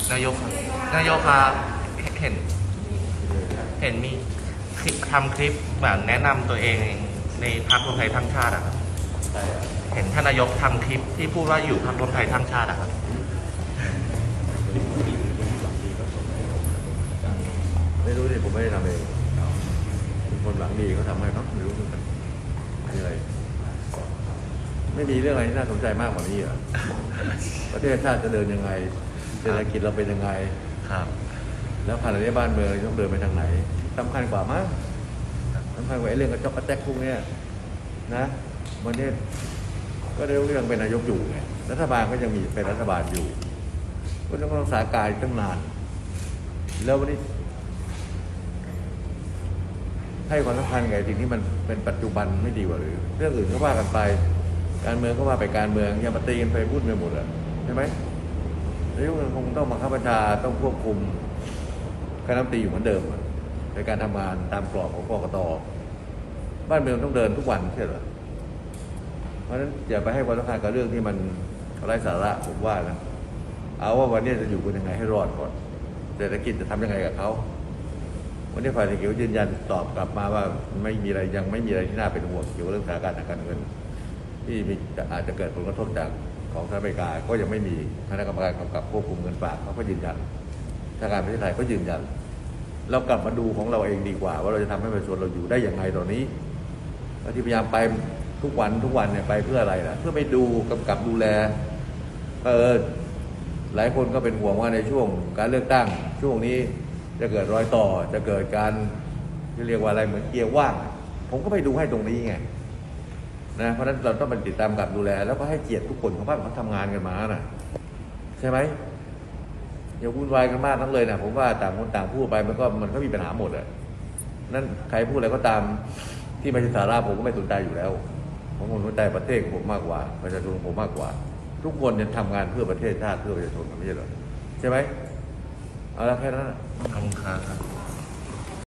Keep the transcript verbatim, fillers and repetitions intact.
นายกครับนายกครับเห็นเห็นมีคลิปทำคลิปแบบแนะนำตัวเองในพรรครวมไทยทั้งชาติอะครับเห็นท่านนายกทำคลิปที่พูดว่าอยู่พรรครวมไทยทั้งชาติอะครับไม่รู้ดิผมไม่ได้ทำเองคนหลังดีเขาทำให้เขาไม่รู้เหมือนกันมีอะไรไม่มีเรื่องอะไรที่น่าสนใจมากกว่านี้อ่ะประเทศชาติจะเดินยังไงเศรษฐกิจเราเป็นยังไงครับแล้วขณะนี้บ้านเมืองต้องเดินไปทางไหนสำคัญกว่ามั้งสำคัญกว่าไอ้เรื่องกระจอกกระแจกพวกนี้นะวันนี้ก็ได้เรื่องเป็นนายกอยู่ไงรัฐบาลก็ยังมีเป็นรัฐบาลอยู่ก็ต้องรักษาการตั้งนานแล้ววันนี้ให้ความสำคัญกับสิ่งที่มันเป็นปัจจุบันไม่ดีกว่าหรือเรื่องอื่นก็ว่ากันไปการเมืองก็ว่าไปการเมืองอย่ามาตีกันไปพูดไปหมดอ่ะใช่ไหมนายกคงต้องบังคับบัญชาต้องควบคุมคณะรัฐมนตรีอยู่เหมือนเดิมในการทำงานตามกรอบของกกต.บ้านเมืองต้องเดินทุกวันใช่เหรอเพราะฉะนั้นอย่าไปให้ความสำคัญกับเรื่องที่มันไร้สาระผมว่านะเอาว่าวันนี้จะอยู่กันยังไงให้รอดก่อนเศรษฐกิจจะทำยังไงกับเขาวันนี้ฝ่ายเศรษฐกิจยืนยันตอบกลับมาว่าไม่มีอะไรยังไม่มีอะไรที่น่าเป็นห่วงเกี่ยวกับเรื่องสถานการณ์ทางการเงินที่มีอาจจะเกิดผลกระทบจากของสหรัฐอเมริกาก็ยังไม่มีคณะกรรมการกำกับควบคุมเงินฝากเขาก็ยืนยันทางการประเทศไทยก็ยืนยันเรากลับมาดูของเราเองดีกว่าว่าเราจะทำให้ประชาชนเราอยู่ได้อย่างไรตอนนี้ที่พยายามไปทุกวันทุกวันเนี่ยไปเพื่ออะไรล่ะเพื่อไปดูกำกับดูแลเออหลายคนก็เป็นห่วงว่าในช่วงการเลือกตั้งช่วงนี้จะเกิดรอยต่อจะเกิดการที่เรียกว่าอะไรเหมือนเกียร์ว่างผมก็ไปดูให้ตรงนี้ไงนะเพราะฉะนั้นเราต้องเป็นติดตามกับดูแลแล้วก็ให้เกียรติทุกคนของบ้านเขาทำงานกันมาน่ะใช่ไหมอย่าวุ่นวายกันมากทั้งเลยนะผมว่าต่างคนต่างพูดไปมันก็มันก็มีปัญหาหมดอ่ะนั้นใครพูดอะไรก็ตามที่ไม่ใช่สาระผมก็ไม่สนใจอยู่แล้วผมสนใจประเทศของผมมากกว่าประชาชนของผมมากกว่าทุกคนเนี่ยทำงานเพื่อประเทศชาติเพื่อประชาชนไม่ใช่หรอใช่ไหมเอาละแค่นั้นขอบคุณครับ